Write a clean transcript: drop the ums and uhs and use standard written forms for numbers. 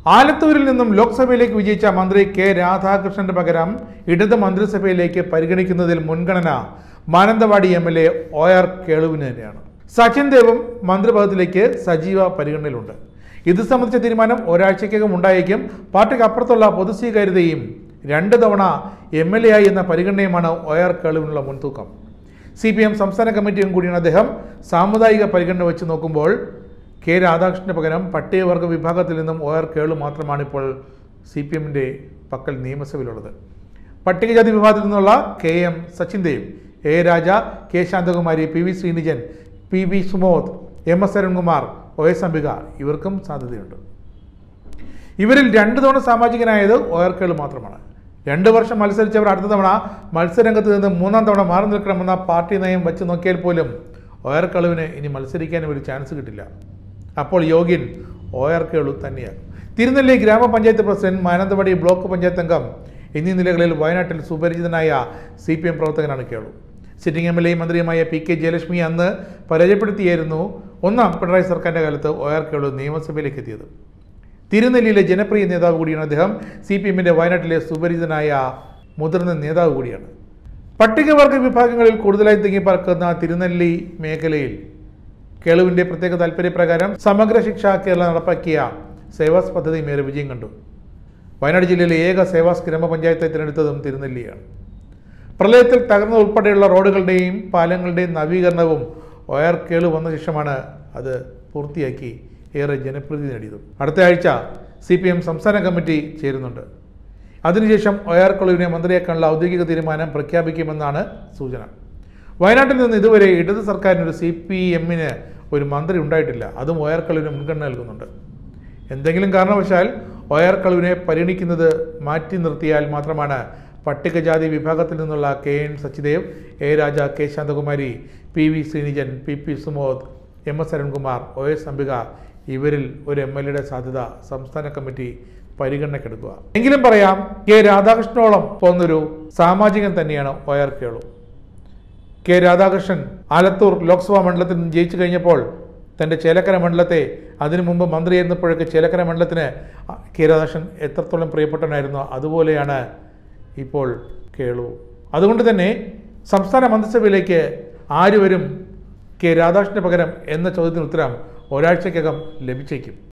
ആലത്തൂരിൽ നിന്നും ലോക്സഭയിലേക്ക് വിജയിച്ച മന്ത്രി കെ രാധാകൃഷ്ണന്റെ പകരം ഇടത് മന്ത്രിസഭയിലേക്ക് പരിഗണിക്കുന്നതിൽ മുൻഗണന മാനന്തവാടി MLA OR കേളുവിന് തന്നെയാണ്. സച്ചിൻ ദേവും മന്ത്രിപദത്തിലേക്ക് സജീവ പരിഗണനയിലുണ്ട്. ഇത് സംബന്ധിച്ച തീരുമാനം ഒരാഴ്ചയ്ക്കകം ഉണ്ടായേക്കും. പാർട്ടിക്ക് അപ്പുറത്തുള്ള പൊതുസ്വീകാര്യതയും 2 തവണ MLA ആയി എന്ന പരിഗണനയുമാണ് OR കേളുവിനുള്ള മുൻതൂക്കം. CPM സംസ്ഥാന കമ്മിറ്റിയും കൂടിയാണ് അദ്ദേഹം. സാമുദായിക പരിഗണന വെച്ച് നോക്കുമ്പോൾ കെ രാധാകൃഷ്ണന് പകരം പട്ടികവർഗ വിഭാഗത്തിൽ നിന്നും OR കേളു മാത്രമാണ് ഇപ്പോൾ CPMന്റെ പക്കൽ നിയമസഭയിലുള്ളത്. പട്ടികജാതി വിഭാഗത്തിൽ നിന്നുള്ള KM Sachin Dev, A Raja, K Shanthakumari, PV Sreenijan, PV Sumod, MS Arunkumar, OS Ambika ഇവർക്കും സാധ്യതയുണ്ട്. ഇവരിൽ 2 തവണ സാമാജികനായത് OR കേളു മാത്രമാണ്. 2 വർഷം മത്സരിച്ചവർ അടുത്ത തവണ മത്സരരംഗത്ത് നിന്ന് 3ാം തവണ മാറി നിൽക്കണമെന്ന പാർട്ടി നയം വെച്ച് നോക്കിയാൽ പോലും OR കേളുവിന് ഇനി മത്സരിക്കാൻ ഒരു ചാൻസ് കിട്ടില്ല. അപ്പോൾ യോഗ്യൻ OR കേളു തന്നെയാണ്. തിരുനെല്ലി ഗ്രാമപഞ്ചായത്ത് പ്രസിഡന്റ്, മാനന്തവാടി ബ്ലോക്ക് പഞ്ചായത്ത് അംഗം എന്നീ നിലകളിൽ വയനാട്ടിൽ സുപരിചിതനായ CPM പ്രവർത്തകനാണ് കേളു. സിറ്റിംഗ് MLA മന്ത്രിയുമായ PK ജയലക്ഷ്മിയെ അന്ന് പരാജയപ്പെടുത്തിയായിരുന്നു 1ാം പിണറായി സർക്കാരിൻ്റെ കാലത്ത് OR കേളു നിയമസഭയിലേക്ക് എത്തിയത്. തിരുനെല്ലിയിലെ ജനപ്രിയ നേതാവ് കൂടിയാണ് അദ്ദേഹം. CPMന്റെ വയനാട്ടിലെ സുപരിചിതനായ മുതിർന്ന നേതാവ് കൂടിയാണ്. പട്ടികവർഗ വിഭാഗങ്ങളിൽ കൂടുതലായി തിങ്ങിപ്പറക്കുന്ന തിരുനെല്ലി മേഖലയിൽ കേളുവിൻ്റെ പ്രത്യേക താല്പര്യപ്രകാരം സമഗ്ര ശിക്ഷ കേരള നടപ്പാക്കിയ സേവാസ് പദ്ധതി മേറെ വിജയം കണ്ടു. വയനാട് ജില്ലയിലെ ഏക സേവാസ് ഗ്രാമപഞ്ചായത്തായി തിരഞ്ഞെടുത്തതും തിരുനെല്ലിയാണ്. പ്രളയത്തിൽ തകർന്ന ഉൾപ്പെടെയുള്ള റോഡുകളുടെയും പാലങ്ങളുടെയും നവീകരണവും OR കേളു വന്ന ശേഷമാണ് അത് പൂർത്തിയാക്കി ഏറെ ജനപ്രീതി നേടിയതും. അടുത്ത ആഴ്ച CPM സംസ്ഥാന കമ്മിറ്റി ചേരുന്നുണ്ട്. അതിനുശേഷം OR കേളുവിനെ മന്ത്രിയാക്കാനുള്ള ഔദ്യോഗിക തീരുമാനം പ്രഖ്യാപിക്കുമെന്നാണ് സൂചന. വയനാട്ടിൽ നിന്ന് ഇതുവരെ ഇടത് സർക്കാരിനൊരു CPMന് ഒരു മന്ത്രി ഉണ്ടായിട്ടില്ല. അതും OR കേളുവിന് മുൻഗണന നൽകുന്നുണ്ട്. എന്തെങ്കിലും കാരണവശാൽ OR കേളുവിനെ പരിഗണിക്കുന്നത് മാറ്റി നിർത്തിയാൽ മാത്രമാണ് പട്ടികജാതി വിഭാഗത്തിൽ നിന്നുള്ള KN Sachidev, A Raja, K Shanthakumari, PV Sreenijan, PP Sumod, MS Arunkumar, OS Ambika ഇവരിൽ ഒരു MLAയുടെ സാധ്യത സംസ്ഥാന കമ്മിറ്റി പരിഗണനയ്ക്കെടുക്കുക. എങ്കിലും പറയാം, കെ രാധാകൃഷ്ണനോളം പോകുന്നൊരു സാമാജികൻ തന്നെയാണ് OR കേളു. കെ രാധാകൃഷ്ണൻ ആലത്തൂർ ലോക്സഭാ മണ്ഡലത്തിൽ നിന്ന് ജയിച്ചു കഴിഞ്ഞപ്പോൾ തൻ്റെ ചേലക്കര മണ്ഡലത്തെ, അതിനു മുമ്പ് മന്ത്രിയായിരുന്നപ്പോഴൊക്കെ ചേലക്കര മണ്ഡലത്തിന് കെ രാധാകൃഷ്ണൻ എത്രത്തോളം പ്രിയപ്പെട്ടവനായിരുന്നോ അതുപോലെയാണ് ഇപ്പോൾ കേളു. അതുകൊണ്ട് തന്നെ സംസ്ഥാന മന്ത്രിസഭയിലേക്ക് ആര് വരും കെ രാധാകൃഷ്ണന് പകരം എന്ന ചോദ്യത്തിന് ഉത്തരം ഒരാഴ്ചയ്ക്കകം ലഭിച്ചേക്കും.